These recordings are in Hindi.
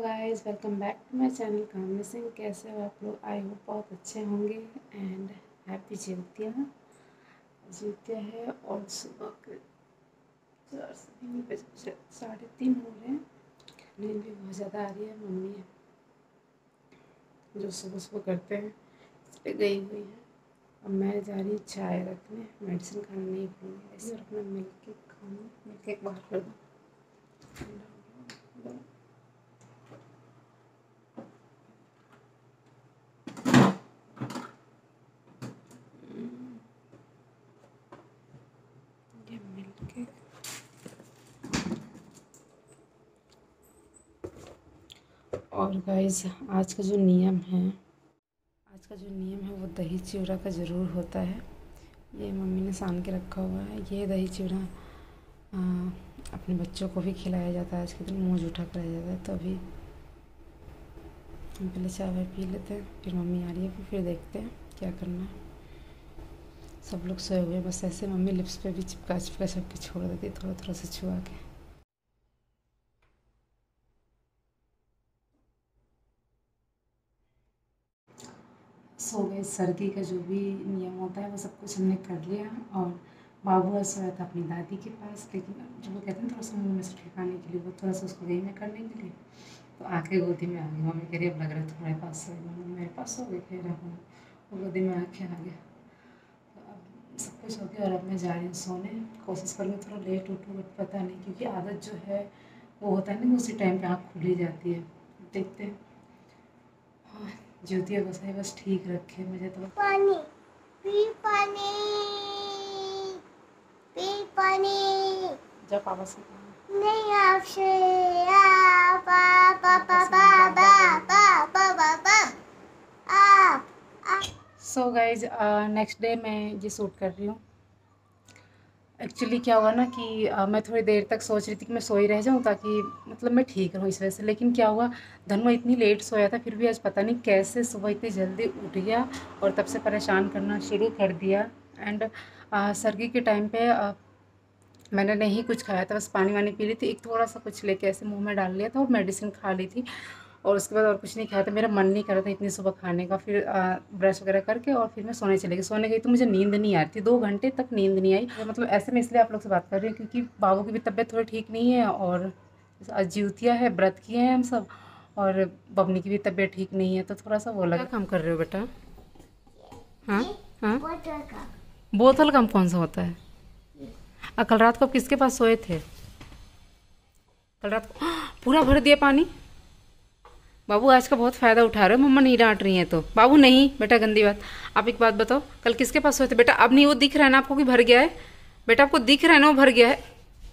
Guys, welcome back to my channel Kamni Singh. कैसे हो आप लोग? आई होप बहुत अच्छे होंगे एंड हैप्पी जितिया। जितिया है और सुबह के 4 से 3 बजे 3:30 हो रहे हैं। नींद भी बहुत ज़्यादा आ रही है। मम्मी जो सुबह सुबह करते हैं इसलिए गई हुई है। अब मैं जा रही चाय रखने, मेडिसिन खाना नहीं भूलूँगी। ऐसे और अपना मिल्क केक खाऊँ। मिल्क केक बाहर कर दूँ। ये मिल्क केक और गाइस आज का जो नियम है वो दही चिवड़ा का ज़रूर होता है। ये मम्मी ने सान के रखा हुआ है। ये दही चिवड़ा अपने बच्चों को भी खिलाया जाता है। आज के दिन मुँह जूठा कराया जाता है। तो अभी हम पहले चाय वाय पी लेते हैं, फिर मम्मी आ रही है, फिर देखते हैं क्या करना है। सब लोग सोए हुए, बस ऐसे मम्मी लिप्स पे भी चिपका सब के छोड़ देती है, थोड़ा थोड़ा सा छुआ के। सो गए। सर्दी का जो भी नियम होता है वो सब कुछ हमने कर लिया। और बाबू आज सोया था अपनी दादी के पास, लेकिन जो वो कहते हैं थोड़ा सा मुँह में से ठिकाने के लिए, वो थोड़ा सा उसको गई में करने के लिए तो आके गोदी में आ गई। मम्मी कह रही अब लग रहा है तुम्हारे पास सो गई। मेरे पास सो गई, कह रहा हूँ। वो गोदी में आके आ गया। तो अब सब कुछ हो गया और अब मैं जा रही हूँ सोने। कोशिश करूँगी थोड़ा लेट उठूँ, बट पता नहीं, क्योंकि आदत जो है वो होता है ना, उसी टाइम पे आँख खुली जाती है। देखते हैं। हाँ, ज्योतिया गोसाई बस ठीक रखे मुझे तो। पानी पी, पानी पी, पानी जब पापा से नहीं आपसे आप सो गाइज नेक्स्ट डे मैं ये शूट कर रही हूँ। एक्चुअली क्या हुआ ना कि मैं थोड़ी देर तक सोच रही थी कि मैं सोई रह जाऊँ ताकि मतलब मैं ठीक रहूँ इस वजह से। लेकिन क्या हुआ, धनवा इतनी लेट सोया था, फिर भी आज पता नहीं कैसे सुबह इतनी जल्दी उठ गया और तब से परेशान करना शुरू कर दिया। एंड सर्दी के टाइम पे मैंने नहीं कुछ खाया था, बस पानी वानी पी ली थी। एक थोड़ा सा कुछ लेके ऐसे मुंह में डाल लिया था और मेडिसिन खा ली थी। और उसके बाद और कुछ नहीं खाया था। मेरा मन नहीं कर रहा था इतनी सुबह खाने का। फिर ब्रश वगैरह करके और फिर मैं सोने चली गई। सोने गई तो मुझे नींद नहीं आ रही थी। 2 घंटे तक नींद नहीं आई। मतलब ऐसे में इसलिए आप लोग से बात कर रही हूँ क्योंकि बाबू की भी तबीयत थोड़ी ठीक नहीं है और आज जिउतिया है, व्रत किए हैं हम सब, और बबनी की भी तबीयत ठीक नहीं है, तो थोड़ा सा वो लगा। काम कर रहे हो बेटा? हाँ हाँ, बोतल काम कौन सा होता है? कल रात को आप किसके पास सोए थे? कल रात को पूरा भर दिया पानी। बाबू आज का बहुत फ़ायदा उठा रहे हो, मम्मा नहीं डांट रही हैं तो। बाबू नहीं बेटा, गंदी बात। आप एक बात बताओ, कल किसके पास सोए थे बेटा? अब नहीं, वो दिख रहा है ना आपको कि भर गया है? बेटा आपको दिख रहा है ना वो भर गया है?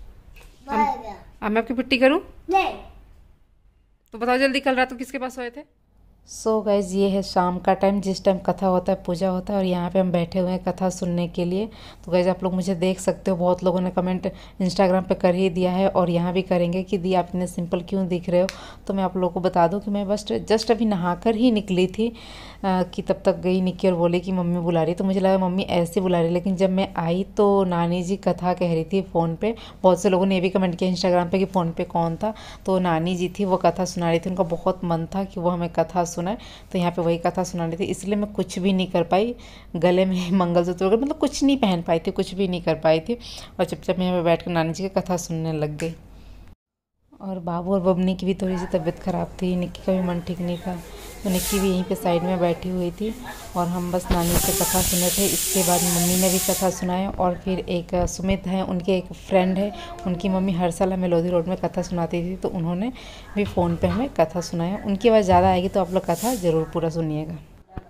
अब मैं आपकी पिट्टी करूं? नहीं। तो बताओ जल्दी, कल रात को किसके पास सोए थे? सो गाइज ये है शाम का टाइम, जिस टाइम कथा होता है, पूजा होता है, और यहाँ पे हम बैठे हुए हैं कथा सुनने के लिए। तो गाइज आप लोग मुझे देख सकते हो, बहुत लोगों ने कमेंट इंस्टाग्राम पे कर ही दिया है और यहाँ भी करेंगे कि दी आप इतने सिंपल क्यों दिख रहे हो। तो मैं आप लोगों को बता दूँ कि मैं बस जस्ट अभी नहाकर ही निकली थी कि तब तक गई निक्की और बोली कि मम्मी बुला रही। तो मुझे लगा मम्मी ऐसे बुला रही, लेकिन जब मैं आई तो नानी जी कथा कह रही थी फ़ोन पे। बहुत से लोगों ने ये भी कमेंट किया इंस्टाग्राम पे कि फ़ोन पे कौन था, तो नानी जी थी, वो कथा सुना रही थी। उनका बहुत मन था कि वो हमें कथा सुनाए, तो यहाँ पे वही कथा सुना रही थी। इसलिए मैं कुछ भी नहीं कर पाई, गले में मंगलसूत्र वगैरह मतलब कुछ नहीं पहन पाई थी, कुछ भी नहीं कर पाई थी, और चुपचाप मैं यहाँ पे बैठ कर नानी जी की कथा सुनने लग गई। और बाबू और बबनी की भी थोड़ी सी तबीयत ख़राब थी, निक्की का भी मन ठीक नहीं था, तो निक्की भी यहीं पे साइड में बैठी हुई थी और हम बस नानी से कथा सुने थे। इसके बाद मम्मी ने भी कथा सुनाया, और फिर एक सुमित हैं, उनके एक फ्रेंड है, उनकी मम्मी हर साल हमें लोधी रोड में कथा सुनाती थी, तो उन्होंने भी फ़ोन पे हमें कथा सुनाया। उनकी आवाज़ ज़्यादा आएगी तो आप लोग कथा ज़रूर पूरा सुनिएगा।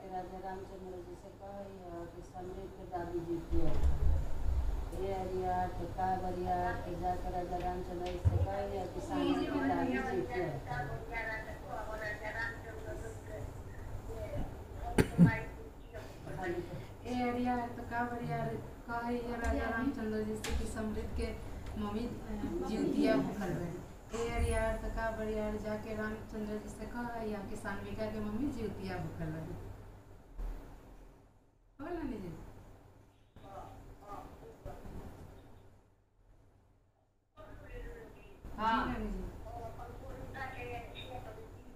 राजा रामचंद्र जी की समृद्ध के मम्मी जिउतिया भूखल रहे। यार तो का बड़ियार जाके रामचंद्र जी से कहा या किसान विका के मम्मी जिउतिया भूखल रहे। नानी जी हाँ नानी जी,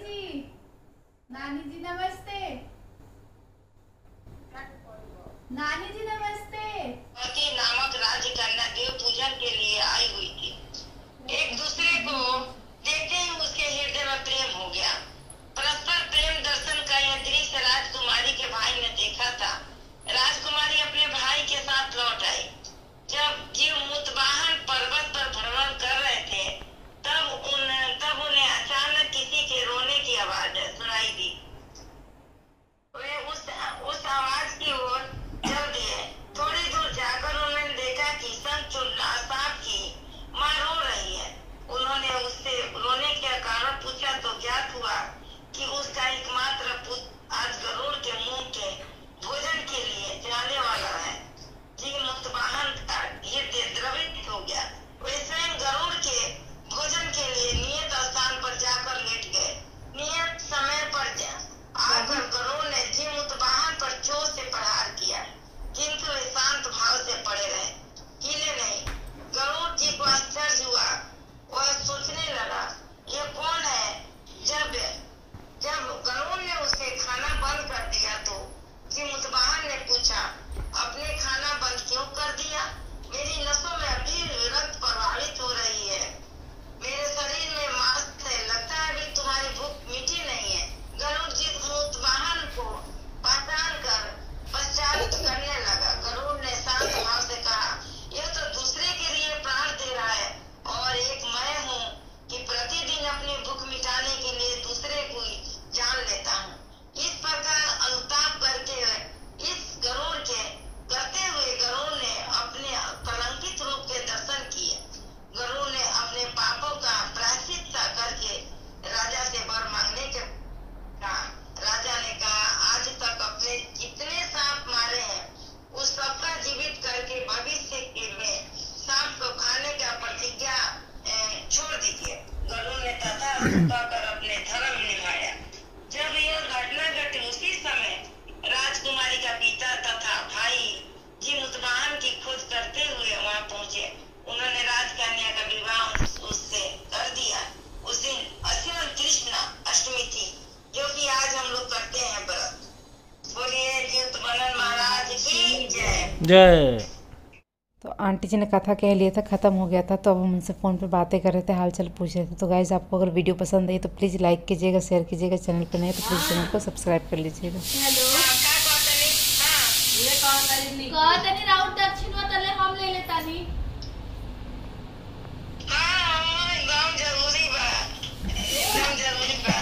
नानी जी नमस्ते। नानी जी नमस्ते। नामक राज्य कन्या देव पूजन के लिए आई हुई थी। एक दूसरे को देखते ही उसके हृदय में प्रेम हो गया। परस्पर प्रेम दर्शन का यह दृश्य राजकुमारी के भाई ने देखा था। राजकुमारी अपने भाई के साथ लौट आई। जब जीव मुतवाहन पर्वत पर भ्रमण कर रहे थे तब उन्हें अचानक किसी के रोने की आवाज सुनाई दी। वे उस आवाज की ओर चल दिए। थोड़ी दूर जाकर उन्होंने देखा कि शंखचूड़ा सांप की माँ रो रही है। उन्होंने उससे रोने का कारण पूछा तो ज्ञात हुआ कि उसका एकमात्र पुत्र आज गरुड़ के मुंह के भोजन के लिए जाने वाला है। जीव मुतवाहन का हृदय द्रवित हो गया। वे स्वयं गरुड़ के भोजन के लिए नियत स्थान पर जाकर लेट गए। नियत समय पर आकर गरुड़ ने जीव मुतवाहन पर जोर से प्रहार किया, किंतु वे शांत भाव से पड़े रहे, हिले नहीं। गरुड़ जी को आश्चर्य हुआ। वह सोचने लगा, ये कौन है? जब गरुड़ ने उसे खाना बंद कर दिया तो जीव मुतवाहन ने पूछा, अपने खाना बंद क्यों कर दिया? मेरी नसों में अभी रक्त प्रवाहित हो रही है। मेरे शरीर में मांस है, लगता है अभी तुम्हारी भूख मिटी नहीं है। गरुड़ जी मुतवाहन को पहचान कर पश्चात करने लगा। गरुड़ ने शांत भाव से कहा, यह तो दूसरे के लिए प्राण दे रहा है और एक मैं हूँ कि प्रतिदिन अपनी भूख मिटाने के लिए दूसरे को जान लेता हूँ। इस प्रकार अनुताप करते हुए गरुड़ ने अपने कलंकित रूप के दर्शन किए। गरुड़ ने अपने पापों का प्रायश्चित करके राजा से वर मांगने के कहा। राजा ने कहा, आज तक अपने जितने सांप मारे हैं उस सबका जीवित करके भविष्य के में सांप को खाने का प्रतिज्ञा छोड़ दीजिए। गरुड़ ने तथा कर अपने धर्म निभाया। जब यह घटना घटी उसी समय राजकुमारी का पिता तथा भाई जी मुतवाहन की खोज करते हुए वहां पहुंचे। उन्होंने राजकन्या का विवाह उससे कर दिया। उस दिन अश्विन कृष्ण अष्टमी थी, जो कि आज हम लोग करते हैं व्रत। बोलिए जीवतमनन महाराज की जय जय। तो आंटी जी ने कथा कह लिया था, ख़त्म हो गया था। तो अब हम उनसे फ़ोन पे बातें कर रहे थे, हाल चाल पूछ रहे थे। तो गाइज़, आपको अगर वीडियो पसंद आई तो प्लीज़ लाइक कीजिएगा, शेयर कीजिएगा। चैनल पर नहीं तो प्लीज़ चैनल को सब्सक्राइब कर लीजिएगा। कहतनी राउत दक्षिण तले हम ले लेतानी। एकदम जरूरी बा, एकदम जरूरी बा।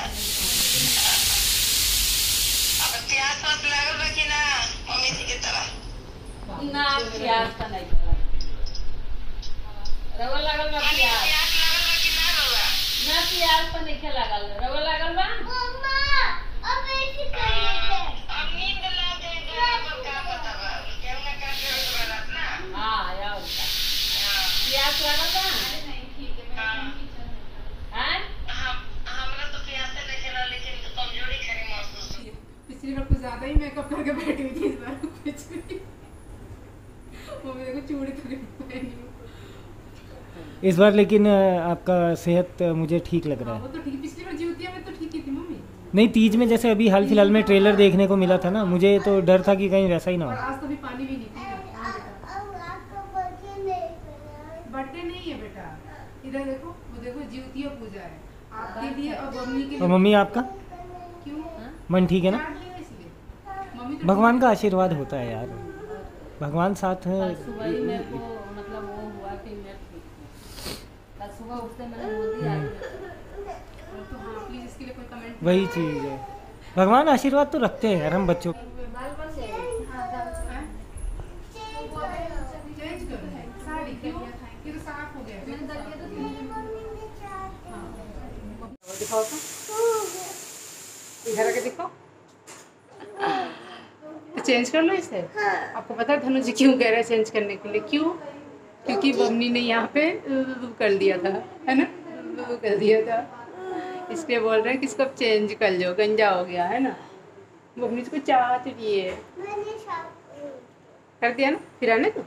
अब प्यास वास लागल बा कि ना मम्मी जी के तरह? ना प्यास का नहीं करला। रवा लागल बा प्यास। प्यास लागल बा कि ना रवा? ना प्यास पर नहीं लागल। रवा लागल बा? मम्मा अब ऐसे कर लेते हैं। अब नींद लग गई तो का पता बा? केहू ना का केहू तो बात ना। हां या उल्टा। प्यास लागल बा? नहीं ठीक है। हां हमरा तो प्यास नहीं खेला, लेकिन कमजोरी खरी महसूस हुई। पिछली बार कुछ ज़्यादा ही मेकअप करके बैठी हुई थी, इस बार कुछ नहीं। मम्मी देखो चूड़ी तो पहनी। इस बार लेकिन आपका सेहत मुझे ठीक लग रहा वो है। तो ठीक, पिछली बार जिउतिया में तो ठीक ही थी मम्मी। नहीं, तीज में जैसे अभी हाल फिलहाल में ट्रेलर देखने को मिला था ना, मुझे तो डर था कि कहीं वैसा ही ना और हो। आज तो भी पानी भी नहीं पी। अब आपको बर्थडे नहीं करना। बर्थडे नहीं है बेटा, इधर देखो, वो देखो जिउतिया पूजा है आपके लिए और मम्मी के और लिए। मम्मी आपका क्यों? मन ठीक है ना? काट लिया इसलिए। मम्मी तो भगवान का आशीर्वाद होता है यार, भगवान साथ है। कल सुबह ही मेरे को मतलब वो हुआ कि मैं ठीक हूँ। कल सुबह उठते मैंने मोदी आ गया। तो हाँ, प्लीज इसके लिए कोई कमेंट। वही चीज़ है, भगवान आशीर्वाद तो रखते हैं यार हम बच्चों। चेंज करो साड़ी, क्यों? ये तो साफ हो गया। दिखाओ तो, इधर आके दिखाओ। तो चेंज कर लो इसे। आपको पता है धनु जी क्यों कह रहे हैं चेंज करने के लिए? क्यों? क्योंकि बमनी ने यहाँ पे कर दिया था, है ना, कर दिया था, इसलिए बोल रहे हैं कि इसको चेंज कर लो, गंजा हो गया है ना। बमनी इसको चाहती भी है, मैंने साफ कर दिया ना, फिर आने तो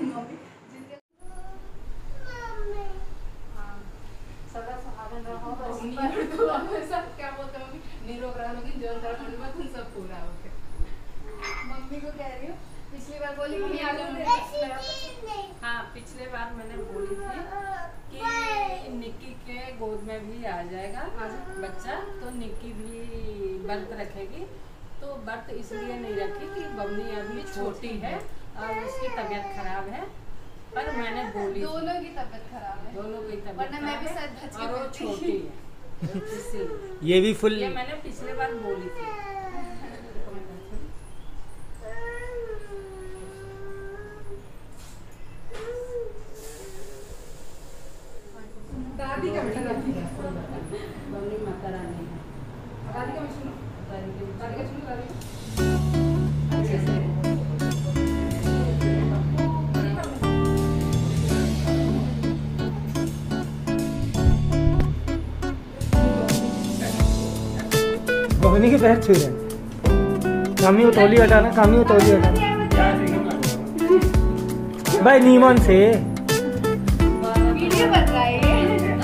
सदा सुहागन रहो। तो सब क्या बोलते मम्मी नहीं रोक रहा लेकिन जो अंदर होने में तुम सब पूरा हो गया। मम्मी को कह रही हूँ पिछली बार बोली मम्मी आ जाओ हाँ पिछले बार मैंने बोली थी कि निक्की के गोद में भी आ जाएगा बच्चा, तो निक्की भी व्रत रखेगी। तो व्रत इसलिए नहीं रखी कि बबनी अभी छोटी है और उसकी तबीयत खराब है, पर मैंने बोली दोनों की तबीयत खराब है, दोनों की तबीयत वरना मैं भी खराब शायद है बच के और वो बोलती। छोटी है इसीलिए ये भी फुल ये मैंने पिछले बार बोली थी। दादी का बेटा दादी का बबनी माता रानी है। दादी का मैं सुनो दादी का सुनो दादी बबनी के पैर छू रहे हैं। कामी वो तौली हटाना, कामी वो तौली हटाना भाई नीमन से। वीडियो बन रहा है ये।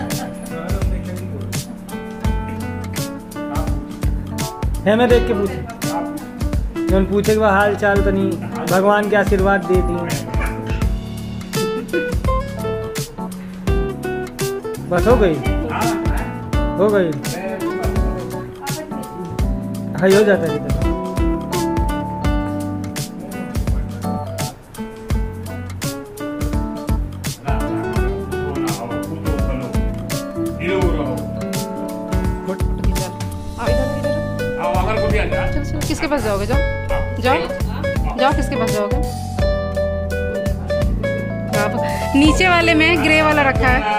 है मैं देख के पूछे जब पूछे कि वह हाल चाल तो नहीं, भगवान के आशीर्वाद दे दी बस हो गई हो गई। हाँ हो जाता है इधर। किसके पास जाओगे? जाओ जाओ जाओ, किसके पास जाओगे? आप नीचे वाले में ग्रे वाला रखा है।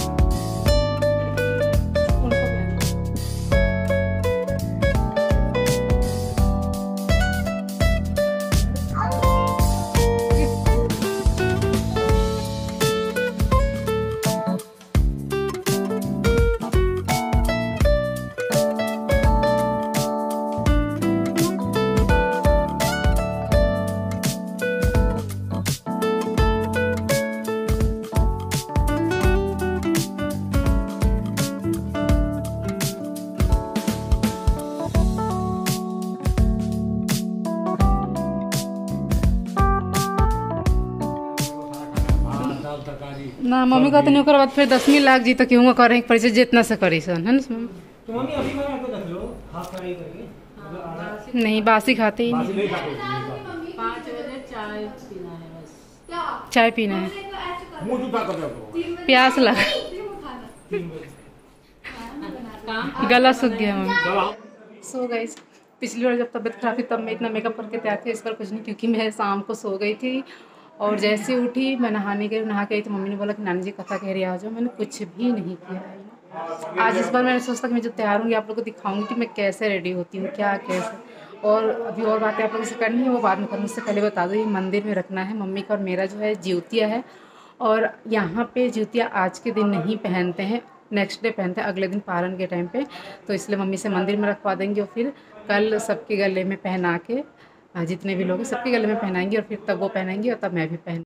ना मम्मी कहते नहीं ओकर बाद फिर 10वीं लाख जी तो क्यों करे परिचय जितना से करी सन है ना। तो मम्मी अभी बना के रख लो हाफ फ्राई करके। नहीं बासी खाते ही नहीं, 5 बजे चाय पीना है बस। चाय पीना है, प्यास लगा, गला सूख गया मम्मी। सो गाइस पिछली बार जब तबीयत खराब थी तब मैं इतना मेकअप करके तैयार थी, इस बार कुछ नहीं क्योंकि मैं शाम को सो गई थी और जैसे उठी मैं नहाने गई, नहा के आई तो मम्मी ने बोला कि नानी जी कथा कह रही आ जाओ। मैंने कुछ भी नहीं किया। आज इस बार मैंने सोचा कि मैं जब तैयार होंगी आप लोगों को दिखाऊंगी कि मैं कैसे रेडी होती हूँ, क्या कैसे। और अभी और बातें आप लोगों से करनी है वो बाद में करूँ, उससे पहले बता दो ये मंदिर में रखना है मम्मी का और मेरा जो है ज्योतिया है। और यहाँ पे ज्योतिया आज के दिन नहीं पहनते हैं, नेक्स्ट डे पहनते हैं, अगले दिन पारण के टाइम पे। तो इसलिए मम्मी से मंदिर में रखवा देंगे और फिर कल सबके गले में पहना के, जितने भी लोग हैं सबके गले में पहनाएंगे और फिर तब वो पहनाएंगे और तब मैं भी पहन